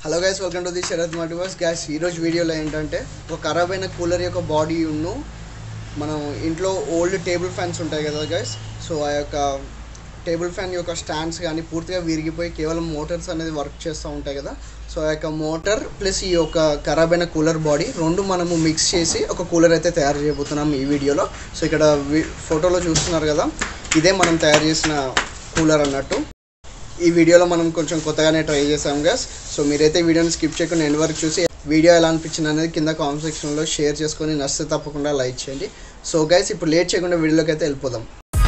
Hello guys, welcome to the Sharath multiverse. Guys, ఈరోజు వీడియోలో ఏంటంటే ఒక ఖరాబ్ అయిన కూలర్ యొక్క బాడీ మనం ఇంట్లో ఓల్డ్ టేబుల్ ఫ్యాన్స్ ఉంటాయి కదా గైస్. సో ఆ యొక్క టేబుల్ ఫ్యాన్ యొక్క స్టాండ్స్ కానీ పూర్తిగా విరిగిపోయి కేవలం మోటార్స్ అనేది వర్క్ చేస్తూ ఉంటాయి కదా. సో ఆ యొక్క మోటార్ ప్లస్ ఈ యొక్క ఖరాబ్ అయిన కూలర్ బాడీ రెండు మనము మిక్స్ చేసి ఒక కూలర్ అయితే తయారు చేయబోతున్నాం ఈ వీడియోలో. సో ఇక్కడ ఫోటోలో చూస్తున్నారు కదా, ఇదే మనం తయారు చేసిన కూలర్ అన్నట్టు. ఈ వీడియోలో మనం కొంచెం కొత్తగానే ట్రై చేసాం గైస్. సో మీరైతే వీడియోని స్కిప్ చేయకుండా ఎండ్ వరకు చూసి వీడియో ఎలా అనిపించింది అనేది కింద కామెంట్ సెక్షన్లో షేర్ చేసుకొని నచ్చితే తప్పకుండా లైక్ చేయండి. సో గైస్, ఇప్పుడు లేట్ చేయకుండా వీడియోలోకి అయితే వెళ్ళిపోదాం.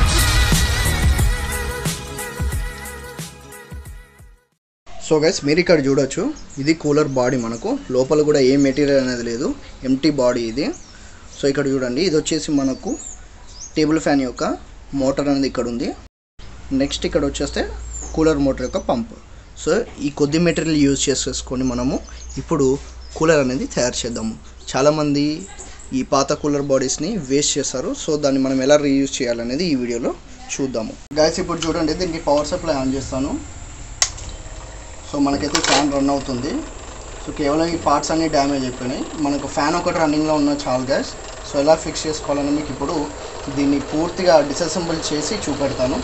సో గైస్, మీరు ఇక్కడ చూడొచ్చు, ఇది కూలర్ బాడీ. మనకు లోపల కూడా ఏ మెటీరియల్ అనేది లేదు, ఎంటీ బాడీ ఇది. సో ఇక్కడ చూడండి, ఇది వచ్చేసి మనకు టేబుల్ ఫ్యాన్ యొక్క మోటార్ అనేది ఇక్కడ ఉంది. నెక్స్ట్ ఇక్కడ వచ్చేస్తే కూలర్ మోటార్ యొక్క పంప్. సో ఈ కొద్ది మెటీరియల్ యూజ్ చేసేసుకొని మనము ఇప్పుడు కూలర్ అనేది తయారు చేద్దాము. చాలామంది ఈ పాత కూలర్ బాడీస్ని వేస్ట్ చేస్తారు. సో దాన్ని మనం ఎలా రీయూజ్ చేయాలనేది ఈ వీడియోలో చూద్దాము. గైస్, ఇప్పుడు చూడండి, దీనికి పవర్ సప్లై ఆన్ చేస్తాను. సో మనకైతే ఫ్యాన్ రన్ అవుతుంది. సో కేవలం ఈ పార్ట్స్ అన్నీ డ్యామేజ్ అయిపోయినాయి. మనకు ఫ్యాన్ ఒకటి రన్నింగ్లో ఉన్న చాలు గైస్. సో ఎలా ఫిక్స్ చేసుకోవాలని మీకు ఇప్పుడు దీన్ని పూర్తిగా డిసెసెంబుల్ చేసి చూపెడతాను.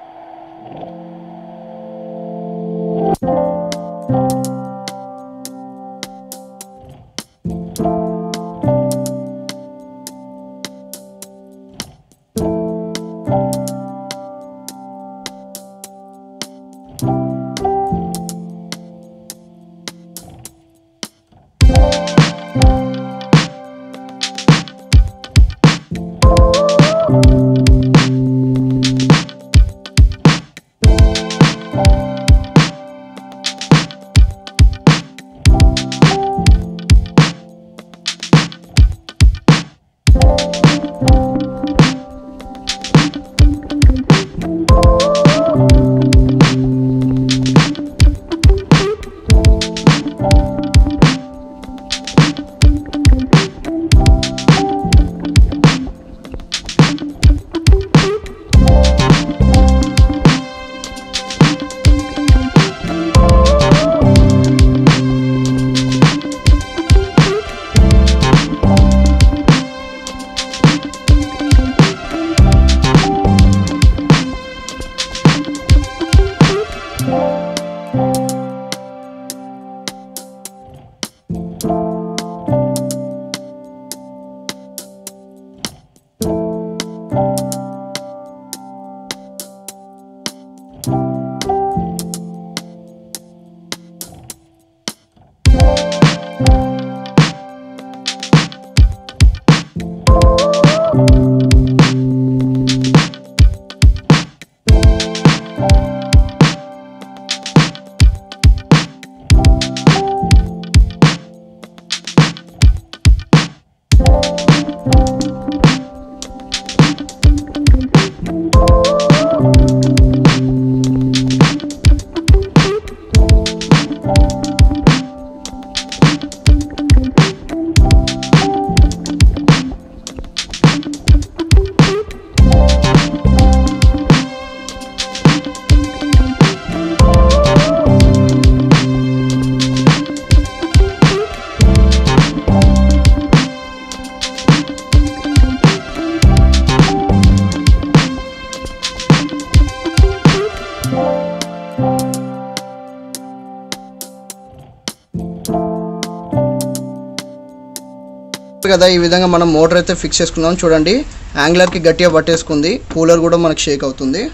కదా, ఈ విధంగా మనం మోటార్ అయితే ఫిక్స్ చేసుకున్నాం. చూడండి, యాంగ్లర్కి గట్టిగా పట్టేసుకుంది. కూలర్ కూడా మనకు షేక్ అవుతుంది.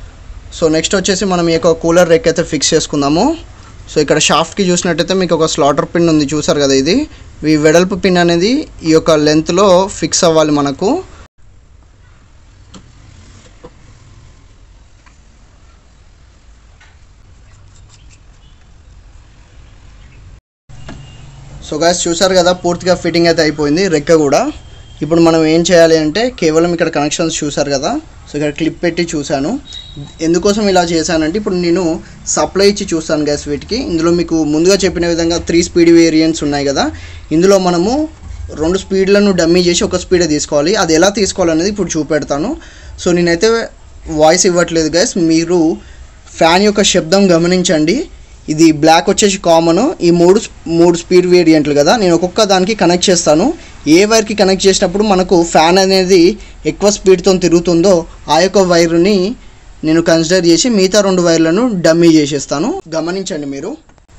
సో నెక్స్ట్ వచ్చేసి మనం ఈ యొక్క కూలర్ రెక్ అయితే ఫిక్స్ చేసుకుందాము. సో ఇక్కడ షాఫ్ట్కి చూసినట్టయితే మీకు ఒక స్లాటర్ పిన్ ఉంది, చూసారు కదా. ఇది ఈ వెడల్పు పిన్ అనేది ఈ యొక్క లెంత్లో ఫిక్స్ అవ్వాలి మనకు. సో గాయ్స్, చూసారు కదా, పూర్తిగా ఫిట్టింగ్ అయితే అయిపోయింది రెక్క కూడా. ఇప్పుడు మనం ఏం చేయాలి అంటే కేవలం ఇక్కడ కనెక్షన్స్ చూసారు కదా. సో ఇక్కడ క్లిప్ పెట్టి చూశాను. ఎందుకోసం ఇలా చేశానంటే ఇప్పుడు నేను సప్లై ఇచ్చి చూస్తాను గాయ్స్ వీటికి. ఇందులో మీకు ముందుగా చెప్పిన విధంగా 3 స్పీడ్ వేరియంట్స్ ఉన్నాయి కదా. ఇందులో మనము 2 స్పీడ్లను డమ్మీ చేసి 1 స్పీడే తీసుకోవాలి. అది ఎలా తీసుకోవాలనేది ఇప్పుడు చూపెడతాను. సో నేనైతే వాయిస్ ఇవ్వట్లేదు గైస్, మీరు ఫ్యాన్ యొక్క శబ్దం గమనించండి. ఇది బ్లాక్ వచ్చేసి కామన్. ఈ మూడు స్పీడ్ వేరియంట్లు కదా, నేను ఒక్కొక్క దానికి కనెక్ట్ చేస్తాను. ఏ వైర్కి కనెక్ట్ చేసినప్పుడు మనకు ఫ్యాన్ అనేది ఎక్కువ స్పీడ్తో తిరుగుతుందో ఆ యొక్క వైర్ని నేను కన్సిడర్ చేసి మిగతా 2 వైర్లను డమ్మీ చేసేస్తాను. గమనించండి మీరు.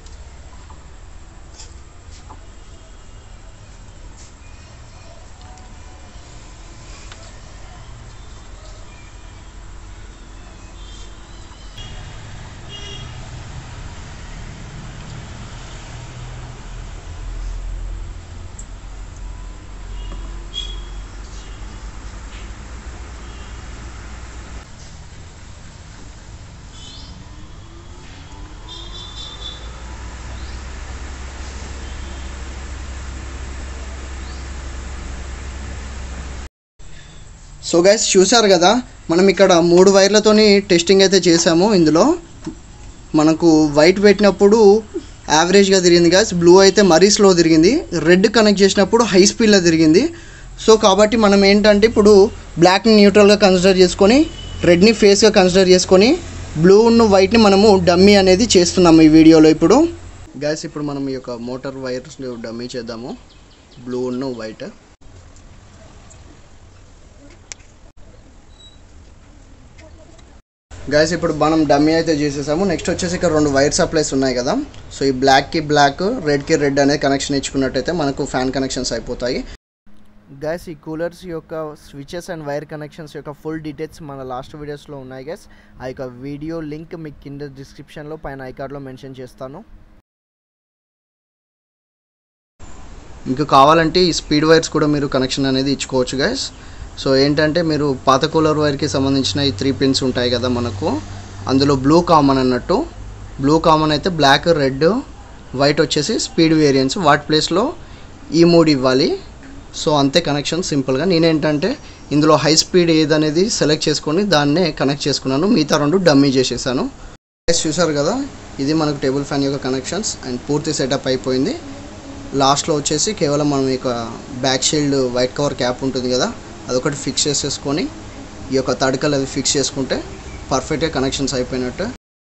సో గైస్ చూసారు కదా, మనం ఇక్కడ 3 వైర్లతోని టెస్టింగ్ అయితే చేసాము. ఇందులో మనకు వైట్ పెట్టినప్పుడు యావరేజ్గా తిరిగింది గైస్, బ్లూ అయితే మరీ స్లో తిరిగింది, రెడ్ కనెక్ట్ చేసినప్పుడు హై స్పీడ్లో తిరిగింది. సో కాబట్టి మనం ఏంటంటే ఇప్పుడు బ్లాక్ని న్యూట్రల్గా కన్సిడర్ చేసుకొని, రెడ్ని ఫేస్గా కన్సిడర్ చేసుకొని, బ్లూను వైట్ని మనము డమ్మీ అనేది చేస్తున్నాము ఈ వీడియోలో. ఇప్పుడు గైస్ ఇప్పుడు మనం ఈ యొక్క మోటార్ వైర్స్ డమ్మీ చేద్దాము, బ్లూను వైట్. గైస్ ఇప్పుడు మనం డమ్మీ అయితే చేసేసాము. నెక్స్ట్ వచ్చేసి ఇక్కడ 2 వైర్ సప్లైస్ ఉన్నాయి కదా, సో ఈ బ్లాక్కి బ్లాక్, రెడ్కి రెడ్ అనేది కనెక్షన్ ఇచ్చుకున్నట్టయితే మనకు ఫ్యాన్ కనెక్షన్స్ అయిపోతాయి. గైస్ ఈ కూలర్స్ యొక్క స్విచెస్ అండ్ వైర్ కనెక్షన్స్ యొక్క ఫుల్ డీటెయిల్స్ మన లాస్ట్ వీడియోస్లో ఉన్నాయి గైస్. ఆ యొక్క వీడియో లింక్ మీకు కింద డిస్క్రిప్షన్లో పైన ఐకార్డ్లో మెన్షన్ చేస్తాను. మీకు కావాలంటే ఈ స్పీడ్ వైర్స్ కూడా మీరు కనెక్షన్ అనేది ఇచ్చుకోవచ్చు గైస్. సో ఏంటంటే మీరు పాత కూలర్ వైర్కి సంబంధించిన ఈ 3 పిన్స్ ఉంటాయి కదా మనకు, అందులో బ్లూ కామన్ అన్నట్టు. బ్లూ కామన్ అయితే బ్లాక్, రెడ్, వైట్ వచ్చేసి స్పీడ్ వేరియంట్స్, వాటి ప్లేస్లో ఈ 3 ఇవ్వాలి. సో అంతే కనెక్షన్ సింపుల్గా. నేనేంటంటే ఇందులో హై స్పీడ్ ఏదనేది సెలెక్ట్ చేసుకొని దాన్నే కనెక్ట్ చేసుకున్నాను, మిగతా 2 డమ్మీ చేసేసాను. చూసారు కదా, ఇది మనకు టేబుల్ ఫ్యాన్ యొక్క కనెక్షన్స్ అండ్ పూర్తి సెటప్ అయిపోయింది. లాస్ట్లో వచ్చేసి కేవలం మనం ఇక back shield white cover cap ఉంటుంది కదా, అదొకటి ఫిక్స్ చేసేసుకొని ఈ యొక్క తడకలు అది ఫిక్స్ చేసుకుంటే పర్ఫెక్ట్గా కనెక్షన్స్ అయిపోయినట్టు.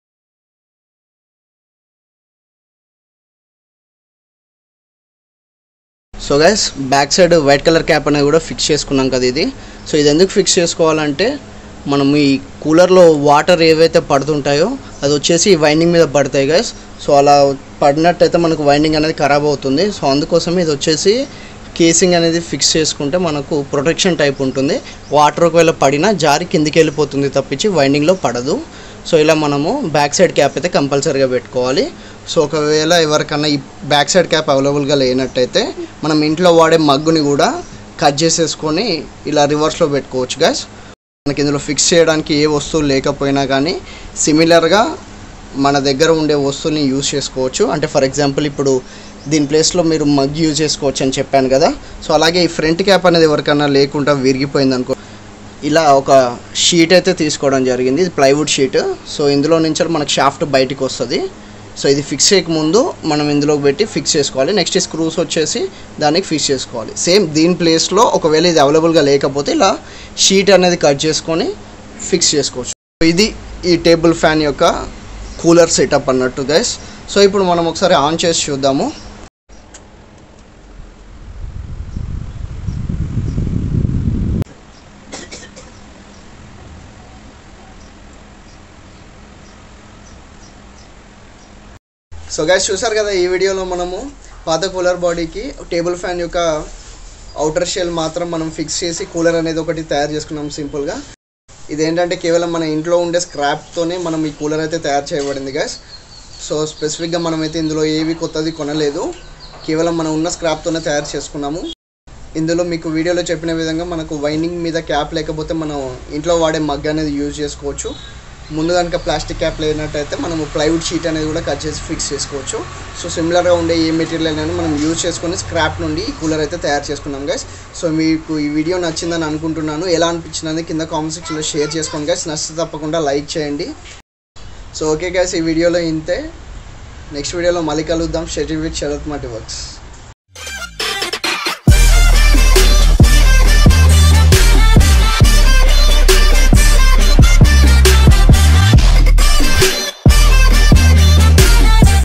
So guys back side white colour cap అనేది కూడా ఫిక్స్ చేసుకున్నాం కదా ఇది. సో ఇది ఎందుకు ఫిక్స్ చేసుకోవాలంటే మనం ఈ కూలర్లో వాటర్ ఏవైతే పడుతుంటాయో అది వచ్చేసి ఈ వైండింగ్ మీద పడతాయి గైస్. సో అలా పడినట్టయితే మనకు వైండింగ్ అనేది ఖరాబ్ అవుతుంది. సో అందుకోసం ఇది వచ్చేసి కేసింగ్ అనేది ఫిక్స్ చేసుకుంటే మనకు ప్రొటెక్షన్ టైప్ ఉంటుంది. వాటర్ ఒకవేళ పడినా జారి కిందికి వెళ్ళిపోతుంది తప్పించి వైండింగ్లో పడదు. సో ఇలా మనము బ్యాక్ సైడ్ క్యాప్ అయితే కంపల్సరీగా పెట్టుకోవాలి. సో ఒకవేళ ఎవరికన్నా ఈ బ్యాక్ సైడ్ క్యాప్ అవైలబుల్గా లేనట్టయితే మనం ఇంట్లో వాడే మగ్గుని కూడా కట్ చేసేసుకొని ఇలా రివర్స్లో పెట్టుకోవచ్చు గైస్. మనకి ఇందులో ఫిక్స్ చేయడానికి ఏ వస్తువు లేకపోయినా కానీ సిమిలర్గా మన దగ్గర ఉండే వస్తువుని యూజ్ చేసుకోవచ్చు. అంటే ఫర్ ఎగ్జాంపుల్ ఇప్పుడు దీని ప్లేస్లో మీరు మగ్ యూజ్ చేసుకోవచ్చు అని చెప్పాను కదా. సో అలాగే ఈ ఫ్రంట్ క్యాప్ అనేది ఎవరికన్నా లేకుండా విరిగిపోయింది అనుకో, ఇలా ఒక షీట్ అయితే తీసుకోవడం జరిగింది, ఇది ప్లైవుడ్ షీట్. సో ఇందులో నుంచి మనకు షాఫ్ట్ బయటికి వస్తుంది. సో ఇది ఫిక్స్ చేయకముందు మనం ఇందులోకి పెట్టి ఫిక్స్ చేసుకోవాలి. నెక్స్ట్ స్క్రూస్ వచ్చేసి దానికి ఫిక్స్ చేసుకోవాలి. సేమ్ దీని ప్లేస్లో ఒకవేళ ఇది అవైలబుల్గా లేకపోతే ఇలా షీట్ అనేది కట్ చేసుకొని ఫిక్స్ చేసుకోవచ్చు. ఇది ఈ టేబుల్ ఫ్యాన్ యొక్క కూలర్ సెటప్ అన్నట్టు గైస్. సో ఇప్పుడు మనం ఒకసారి ఆన్ చేసి చూద్దాము. సో గైస్ చూసారు కదా, ఈ వీడియోలో మనము పాత కూలర్ బాడీకి టేబుల్ ఫ్యాన్ యొక్క అవుటర్ షెల్ మాత్రం మనం ఫిక్స్ చేసి కూలర్ అనేది ఒకటి తయారు చేసుకున్నాం సింపుల్గా. ఇదేంటంటే కేవలం మన ఇంట్లో ఉండే స్క్రాప్తోనే మనం ఈ కూలర్ అయితే తయారు చేయబడింది గైస్. సో స్పెసిఫిక్గా మనమైతే ఇందులో ఏవి కొత్తది కొనలేదు, కేవలం మనం ఉన్న స్క్రాప్తోనే తయారు చేసుకున్నాము. ఇందులో మీకు వీడియోలో చెప్పిన విధంగా మనకు వైండింగ్ మీద క్యాప్ లేకపోతే మనం ఇంట్లో వాడే మగ్ అనేది యూజ్ చేసుకోవచ్చు. ముందు కనుక ప్లాస్టిక్ క్యాప్ లేనట్టయితే మనము ప్లైవుడ్ షీట్ అనేది కూడా కట్ చేసి ఫిక్స్ చేసుకోవచ్చు. సో సిమిలర్గా ఉండే ఏ మెటీరియల్ అయినా మనం యూజ్ చేసుకొని స్క్రాప్ నుండి ఈ కూలర్ అయితే తయారు చేసుకున్నాం గైస్. సో మీకు ఈ వీడియో నచ్చిందని అనుకుంటున్నాను. ఎలా అనిపించిందని కింద కామెంట్ సెక్షన్లో షేర్ చేసుకోండి గైస్. నచ్చితే తప్పకుండా లైక్ చేయండి. సో ఓకే గైస్, ఈ వీడియోలో ఇంతే. నెక్స్ట్ వీడియోలో మళ్ళీ కలుద్దాం. షెటిల్ విత్ శరత్ మల్టీ వర్క్స్.